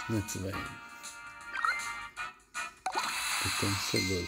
שני צבעים. פתאום סגול.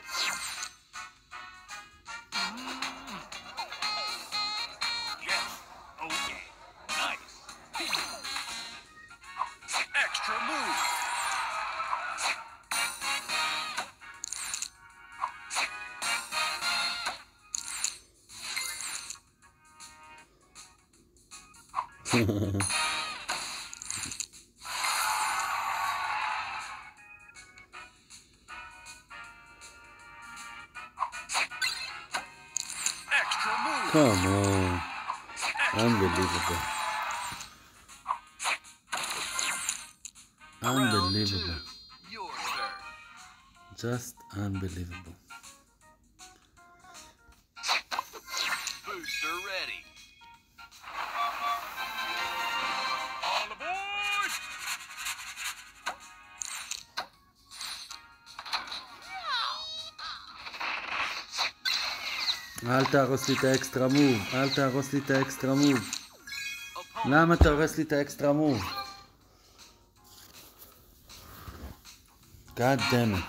Come on. Unbelievable. Unbelievable. Just unbelievable. Booster ready. All aboard! אל תהרוס לי את האקסטרה מוב. אל תהרוס לי את האקסטרה מוב. למה אתה הורס לי את האקסטרה מוב? God damn it.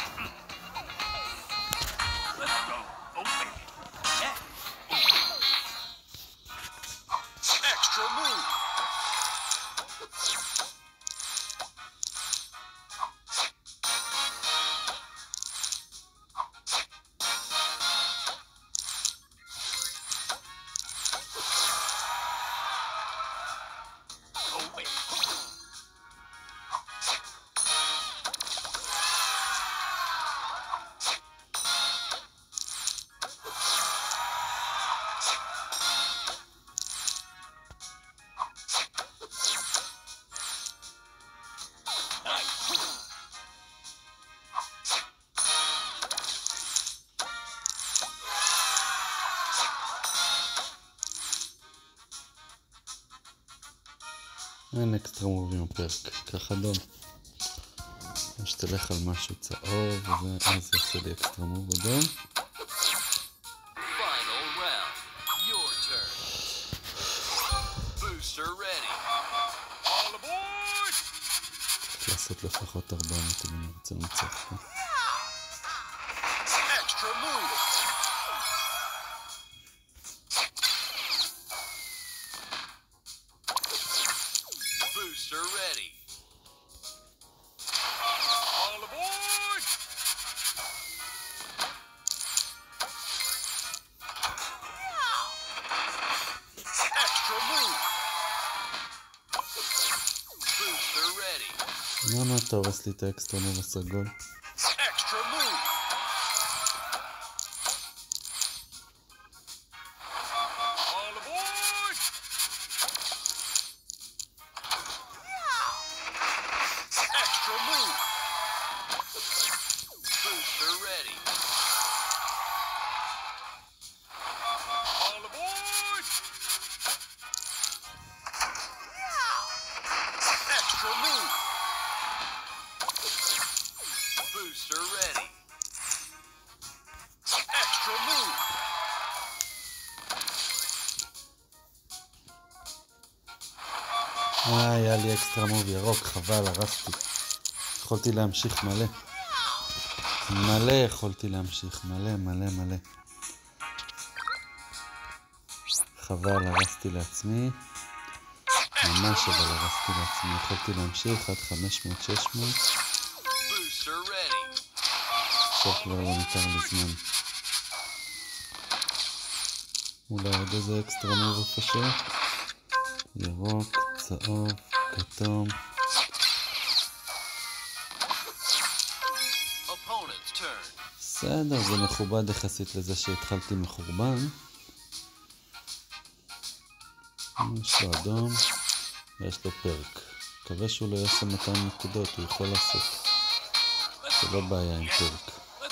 Extra move. אין אקסטרה מובים בפרק, קח אדום. או שתלך על משהו צהוב ואז יעשה לי אקסטרה מוב אדום. צריך לעשות לפחות 400 אם אני רוצה לנצח פה. Booster ready. All aboard! Extra move. Booster ready. למה אתה הורס לי את האקסטרה מוב הסגול? Extra move. All aboard! Extra move. Booster ready. All aboard! Extra move. Booster ready. Extra move. היה לי אקסטרה מוב ירוק, חבל, הרסתי. יכולתי להמשיך מלא. מלא יכולתי להמשיך, מלא. חבל, הרסתי לעצמי. ממש אבל הרסתי לעצמי. יכולתי להמשיך עד 500-600. Booster ready. עכשיו כבר לא ניתן לי זמן. אולי עוד איזה אקסטרה מוב איפשהו. ירוק, צהוב, כתום. Opponent's turn. בסדר, זה מכובד יחסית לזה שהתחלתי מחורבן. יש לו אדום ויש לו פרק. מקווה שהוא לא יעשה 200 נקודות, הוא יכול לעשות. זה לא בעיה עם פרק.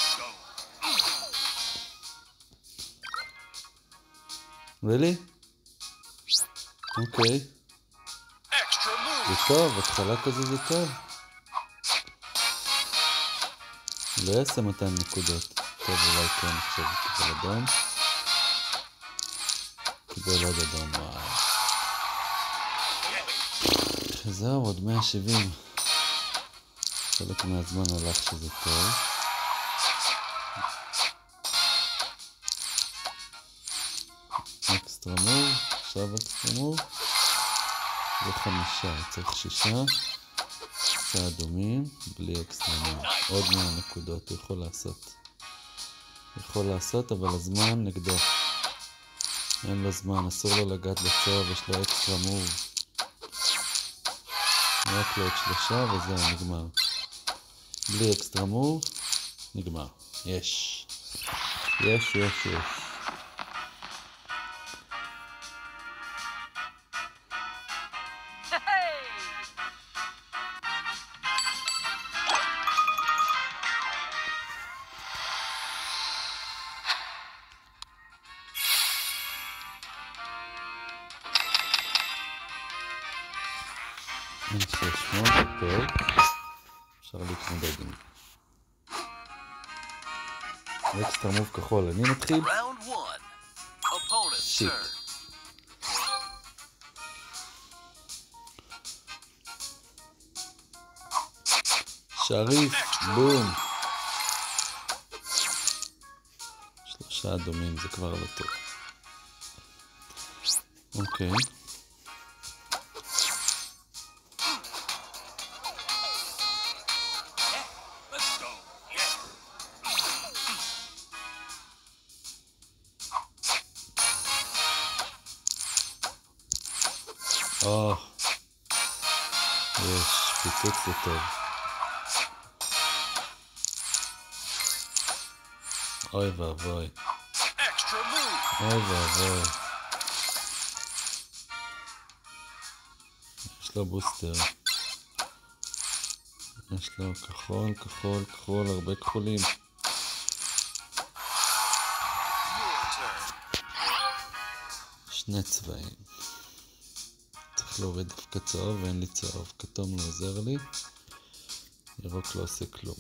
really? אוקיי. זה טוב, התחלה כזה זה טוב. לא יעשה 200 נקודות. טוב, אולי כן עכשיו קיבל אדום. קיבל עוד אדום, וואו. זהו, עוד 170. חלק מהזמן הלך שזה טוב. אקסטרה מוב, עכשיו אקסטרה מוב. ו5, צריך 6. 6 אדומים, בלי אקסטרה מוב. עוד 100 נקודות, הוא יכול לעשות. יכול לעשות, אבל הזמן נגדו. אין לו זמן, אסור לו לגעת בצהוב, יש לו אקסטרה מוב. רק לו עוד 3 וזהו, נגמר. בלי אקסטרה מוב, נגמר. יש. יש. אין 600, טוב. אפשר להתמודד עם אקסטרה מוב כחול. אני מתחיל? Round 1. Opponent's שיט. turn. שריף, בום. 3 אדומים, זה כבר לא טוב. אוקיי. Let's go. יש, פיצוץ זה טוב. אוי ואבוי. Extra move. אוי ואבוי. יש לו בוסטר. יש לו כחול, הרבה כחולים. Your turn. 2 צבעים. צריך להוריד דווקא צהוב, ואין לי צהוב. כתום לא עוזר לי. ירוק לא עושה כלום.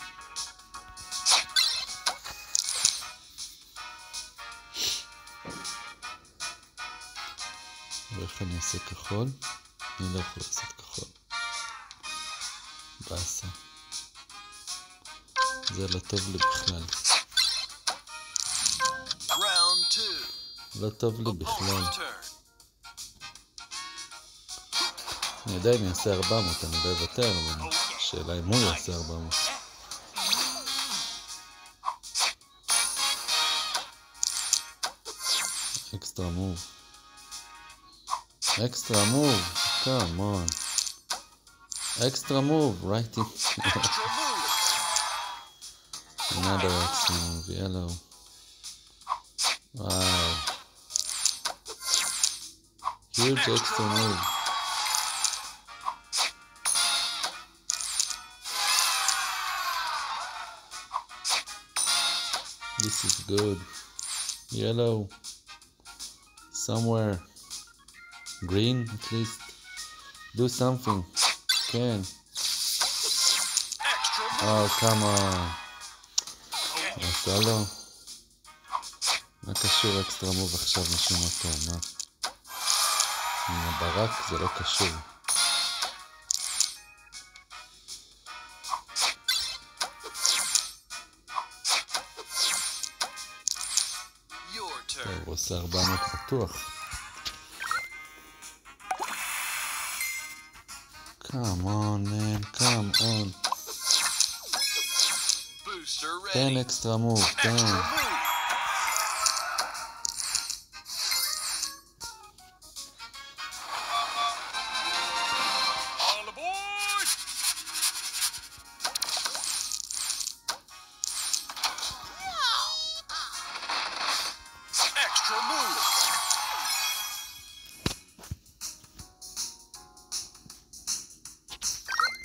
ואיך אני אעשה כחול? אני לא יכול לעשות כחול. באסה. זה לא טוב לי בכלל. Round 2. לא טוב לי בכלל. Opponent's turn. אני יודע אם יעשה 400, אני לא אוותר, אבל השאלה אם הוא יעשה 400. אקסטרה מוב. Extra move, come on. Extra move, right in. Extra move. Another extra move, yellow. Wow. Huge extra move. This is good. Yellow. Somewhere. Green, at least. Do something. Can. Extra move. Oh, come on. עשה לו. מה קשור אקסטרה מוב עכשיו משום מקום, מה? עם הברק זה לא קשור. Your טוב, turn. הוא עושה 400 בטוח. Come on, man, come on. Booster תן ready. אקסטרה מוב, תן. Extra move. All aboard. Extra move.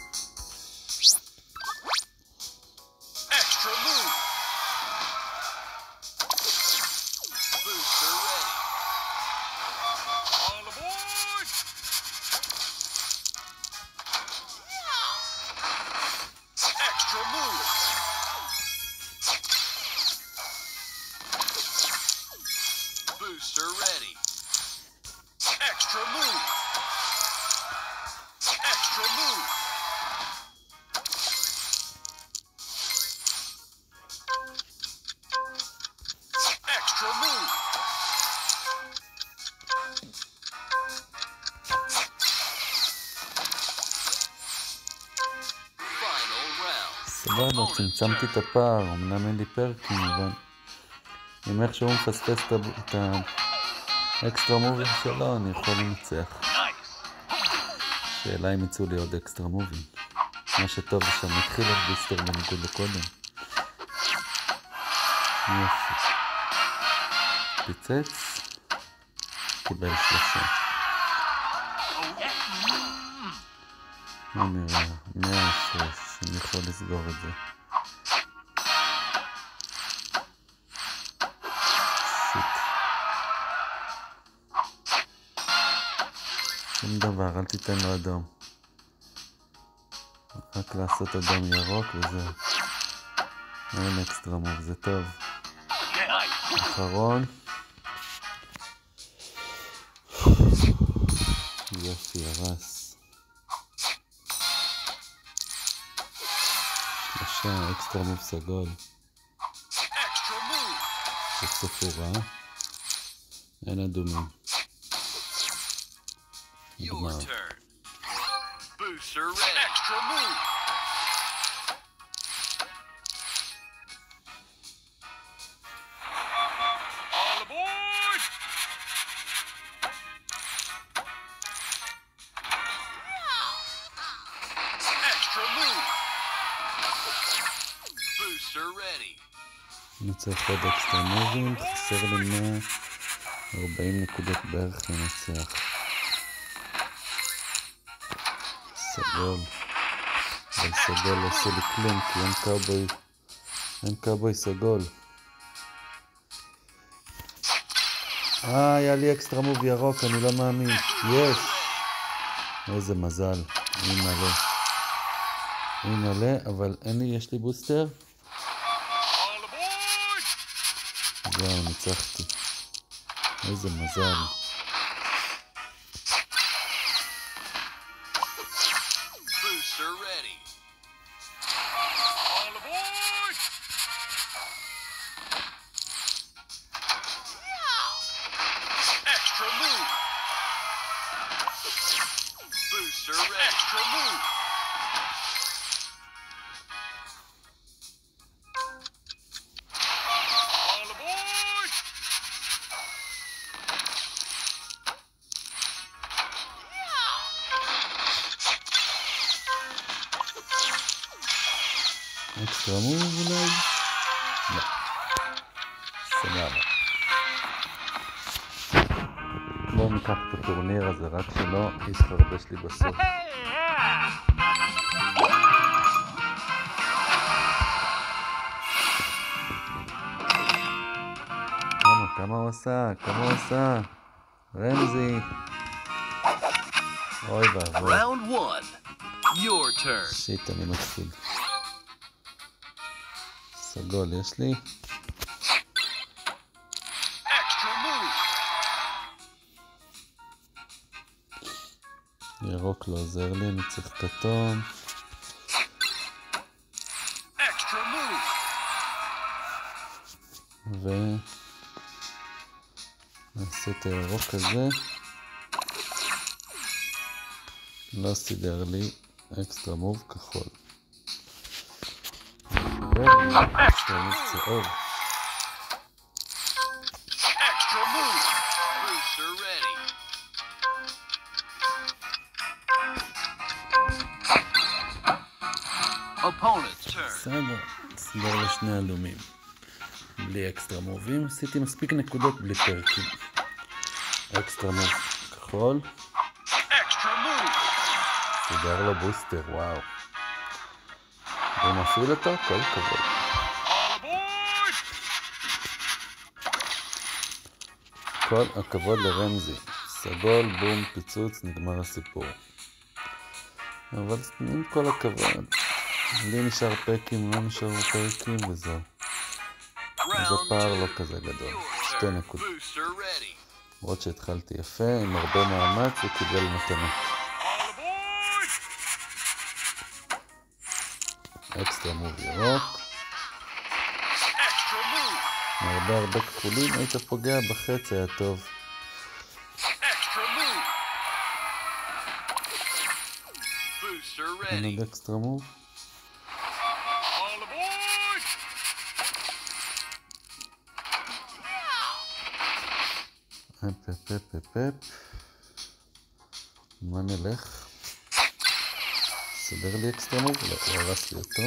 Extra move. סבבה, צמצמתי את הפער, אמנם אין לי פרקים, אבל אם איכשהו מפספס את האקסטרה מובים שלו, אני יכול לנצח. שאלה אם יצאו לי עוד אקסטרה מובים. מה שטוב זה שם התחיל הבוסטר בניגוד לקודם. יופי. פיצץ. קיבל 3. מה נראה? 100 הפרש. אני יכול לסגור את זה. שיט. שום דבר, אל תיתן לו אדום. רק לעשות אדום ירוק וזהו. אין אקסטרה מוב, זה טוב. אחרון. יופי, הרס. 3, אקסטרה מוב סגול. בסוף הוא רע. אין אדומים. נגמר. Booster red. Extra move. All aboard. Extra move. Booster ready. אני צריך עוד אקסטרה מובים, חסר לי 140 נקודות בערך לנצח. סגול. אבל סגול לא עושה לי כלום, כי אין קאובוי סגול. היה לי אקסטרה מוב ירוק, אני לא מאמין. יש! איזה מזל. היא מלא, אבל יש לי בוסטר. זהו, ניצחתי. איזה מזל. Booster ready. All aboard. Extra move. Booster ready. Extra move. All aboard. אקסטרה מוב אולי? לא. סבבה. בואו ניקח את הטורניר הזה, רק שלא יסחרבש לי בסוף. כמה הוא עשה? רמזי. אוי ואבוי. Round 1. Your turn. שיט, אני מתחיל. סגול יש לי. Extra move. ירוק לא עוזר לי, אני צריך כתום. Extra move. נעשה את הירוק הזה. לא סידר לי אקסטרה מוב כחול. אקסטרה מוב צהוב. Extra move. Booster ready. Opponent's turn. בסדר, נסגר לשני אדומים. בלי אקסטרה מובים. עשיתי מספיק נקודות בלי פרקים. אקסטרה מוב כחול. Extra move. סידר לו בוסטר, וואו. הוא מפעיל אותו? כל כבוד. All aboard. כל הכבוד לרמזי. סגול, בום, פיצוץ, נגמר הסיפור. אבל עם כל הכבוד. לי נשאר פרקים, לא נשארו פרקים וזהו. אז הפער לא כזה גדול. 2 נקודות. Booster ready. למרות שהתחלתי יפה, עם הרבה מאמץ וקיבל מתנה. All aboard. אקסטרה מוב ירוק. Extra move. הרבה כחולים, היית פוגע בחץ, היה טוב. Extra move. Booster אין ready. עוד אקסטרה מוב. All פפ. מה נלך? סדר לי אקסטרה מוב? לא, הוא הרס לי אותו.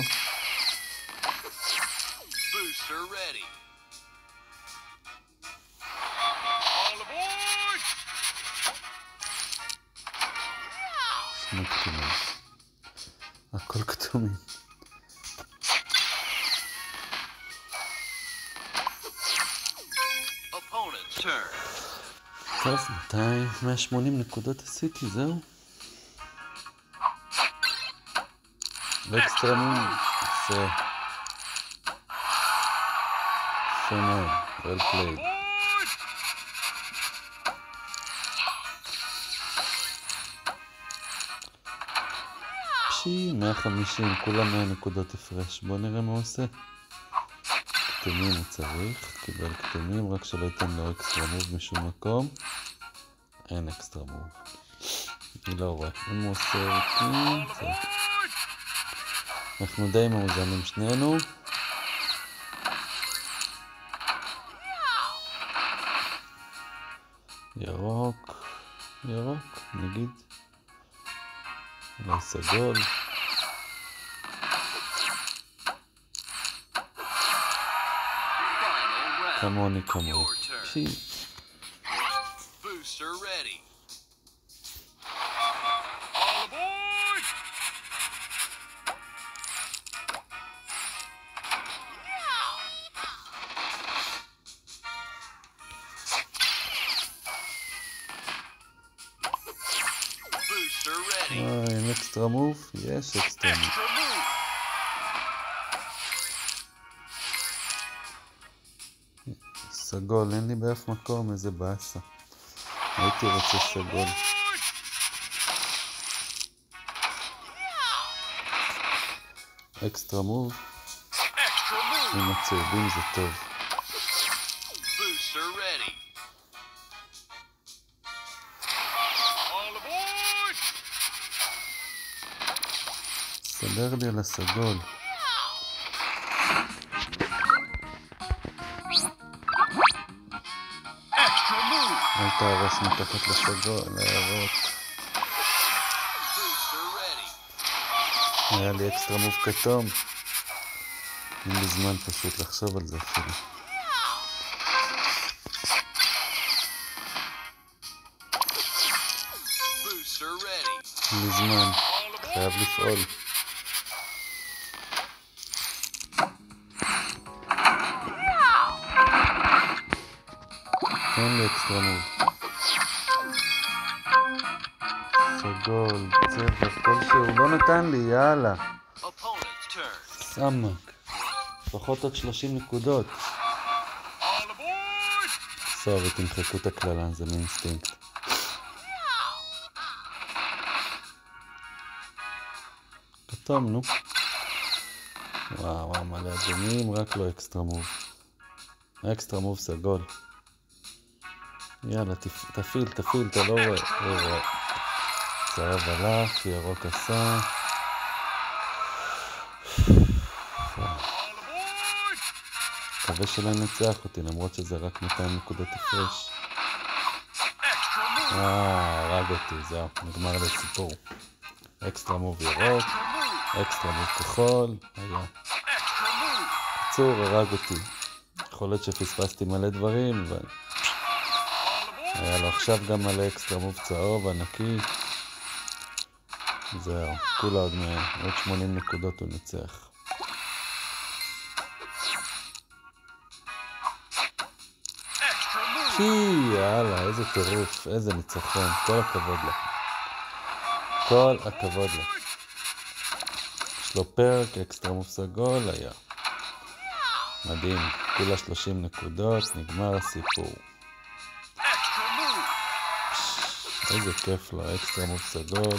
Booster ready. All aboard! שני כתומים. הכל כתומים. Opponent's turn. טוב, 180 נקודות עשיתי, זהו. אקסטרה מוב. יפה. יפה מאוד. well played. Aboard! פשי, 150, כולם 100 נקודות הפרש. בוא נראה מה הוא עושה. כתומים הוא צריך, קיבל כתומים, רק שלא ייתן לו אקסטרה מוב משום מקום. אין אקסטרה מוב. אני לא רואה. אם הוא עושה אותי, זהו. אנחנו די מאוזנים שנינו. ירוק, נגיד. אולי סגול. כמוני. Your turn. פשי. Booster ready. All aboard! Booster ready. אין אקסטרה מוב? יש אקסטרה מוב. Extra move. סגול, אין לי באף מקום, איזה באסה. הייתי רוצה סגול. אקסטרה מוב, Extra move. עם הצהובים זה טוב. Booster ready. All aboard! סדר לי על הסגול. Extra move. אל תהרוס מתחת לסגול, להערות. Booster ready. היה לי אקסטרה מוב כתום. אין לי זמן פשוט לחשוב על זה אפילו. Booster ready. אין לי זמן, All aboard! חייב לפעול. תן לי אקסטרה מוב. סגול, צבע, כלשהו, לא נתן לי, יאללה. Opponent's turn. סמק. לפחות עוד 30 נקודות. All aboard! סוף, ותמחקו את הכללה, זה מאינסטינקט. כתום, נו. וואו, מלא אדומים, רק לא אקסטרה מוב. אקסטרה מוב סגול. יאללה, תפעיל, אתה לא רואה. צהוב הלך, ירוק עשה. All aboard! מקווה שלא ינצח אותי, למרות שזה רק 200 נקודות הפרש. Extra move. הרג אותי, זהו, נגמר לי סיפור. אקסטרה מוב ירוק, Extra move. אקסטרה מוב כחול, היה. Extra move. קיצור, הרג אותי. יכול להיות שפספסתי מלא דברים, אבל All aboard! היה לו עכשיו גם מלא אקסטרה מוב צהוב, ענקי. זהו, כולה עוד 80 נקודות הוא ניצח. Extra move. יאללה, איזה טירוף, איזה ניצחון, כל הכבוד לו. כל הכבוד לו. יש לו פרק, אקסטרה מוב סגול, היה. מדהים, כולה 30 נקודות, נגמר הסיפור. Extra move. איזה כיף לו, אקסטרה מוב סגול.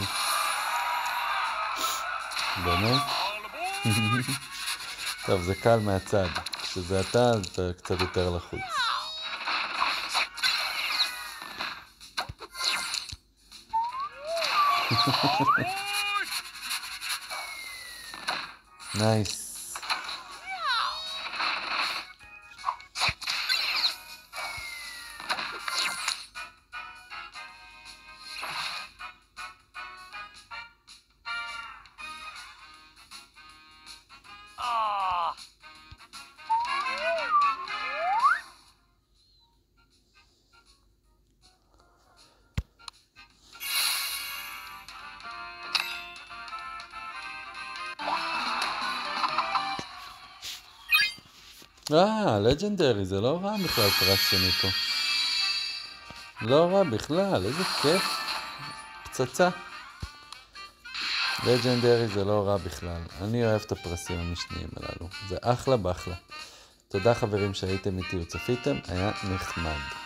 באמת? All aboard! טוב, זה קל מהצד. כשזה אתה קצת יותר לחוץ. Aboard! נייס. לג'נדרי, זה לא רע בכלל פרס שני פה. לא רע בכלל, איזה כיף. פצצה. לג'נדרי זה לא רע בכלל. אני אוהב את הפרסים המשניים הללו. זה אחלה באחלה. תודה חברים שהייתם איתי וצפיתם, היה נחמד.